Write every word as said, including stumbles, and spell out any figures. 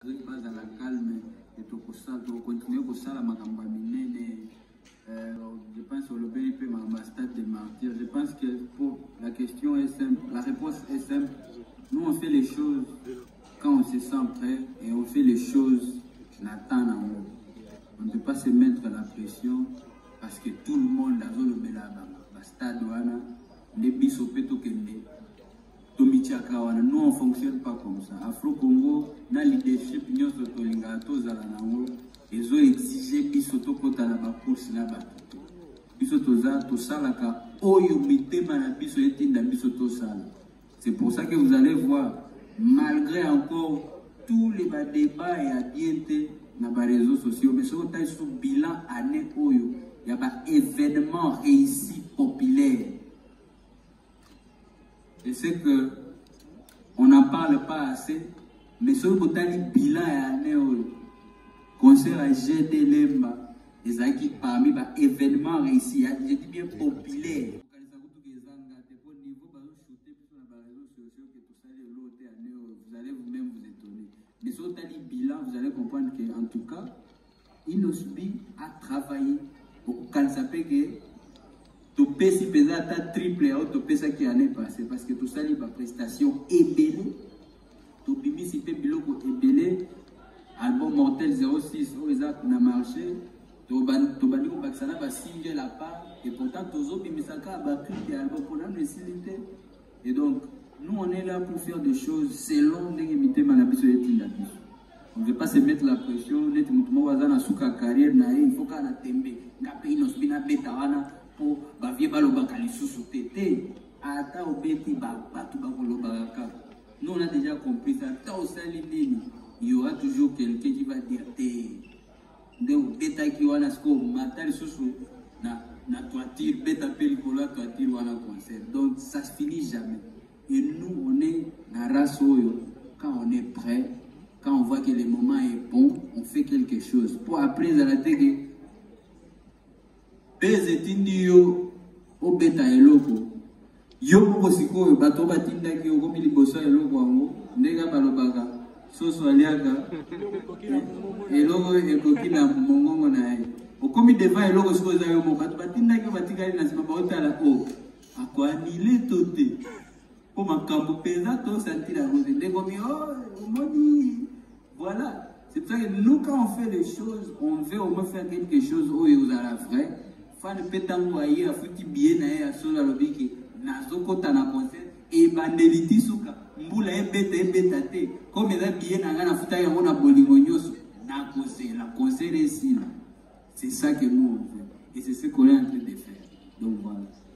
base à la calme et tout ça, tout continuer pour ça la makamba minene. Je pense au lobby peut ma stade de martyr. Je pense que pour la question est simple, la réponse est simple. Nous on fait les choses quand on se sent prêt et on fait les choses n'attend en haut. On ne peut pas se mettre la pression parce que tout le monde a le bela stade wana les bisopeto kende. Nous on ne fonctionne pas comme ça. Afro-Congo, na leadership, nous sommes ils ont exigé bisoto kota na ba course na ba. Bisoto za to sala ka oyo mitema na biso etinda bisoto sala. C'est pour ça que vous allez voir, malgré encore tous les débats et adienté na ba réseaux sociaux, mais sur le sous bilan année oyo, il y a ba événement réussi populaire. Je sais que on n'en parle pas assez, mais sur le bilan année oyo, concert à G D Lemba, les acquis parmi les événements réussis, je dis bien populaire. Vous allez vous-même vous étonner. Mais sur le bilan, vous allez comprendre qu'en tout cas, Inosbi a travaillé. Quand ça fait que tu peux si peser ta triple ou tu peux ça qui en est passé parce que tout ça, il y a prestation ébélée. Tu peux si tu peux ébélée. Album Mortel zéro six, où ils ont marché, tu as signé la part, et pourtant, tu as battu l'album pour la nécessité. Et donc, nous, on est là pour faire des choses selon les limites de la vie. On ne veut pas se mettre la pression, il faut que la carrière, il faut que la tembe, il faut que la bêta, pour que la bêta sous tété, ata obeti batu bakolobaka. Nous, on a déjà compris ça. Il y aura toujours quelqu'un qui va dire donc bêta qui va nasco matal sous na na toiture bêta pellicola toiture wana concert. Donc ça se finit jamais. Et nous on est la race quand on est prêt, quand on voit que le moment est bon, on fait quelque chose. Pour après à la télé des étindio au bêta eloko yo ko siko bato batinda ki ko mi liboso eloko ngo ndega balobaka soso aliaka eloko ekoki na mongongo na ye okomi devant eloko siko za yo mo bato batinda ki batikali na sima baotala o akoanile tote po makambo peza to sentira rose ndeko mi oh moni voilà. C'est pour ça que nous quand on fait les choses on veut au moins faire quelque chose où il y a la vraie fan petango aye afuti bien na ye asola lobiki nazokota na concert et bandeliti suka mbula ebeta ebeta te comme eza bien na ngana futa yango na bolingo nyoso na concert la concert ici c'est ça que nous on veut et c'est ce qu'on est en train de faire donc voilà.